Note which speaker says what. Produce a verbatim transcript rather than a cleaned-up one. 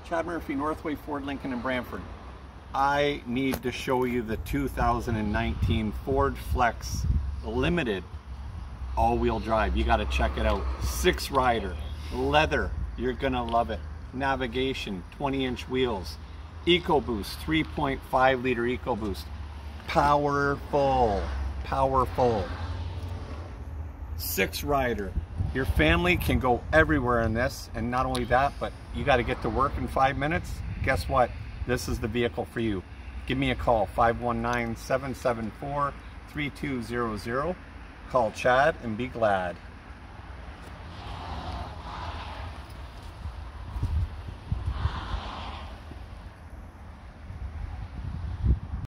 Speaker 1: Chad Murphy, Northway Ford, Lincoln, and Brantford. I need to show you the two thousand nineteen Ford Flex Limited all-wheel drive. You got to check it out. Six rider, leather, you're gonna love it. Navigation, twenty inch wheels, EcoBoost, three point five liter EcoBoost. Powerful, powerful. Six rider. Your family can go everywhere in this, and not only that, but you got to get to work in five minutes. Guess what? This is the vehicle for you. Give me a call, five one nine, seven seven four, three two zero zero. Call Chad and be glad.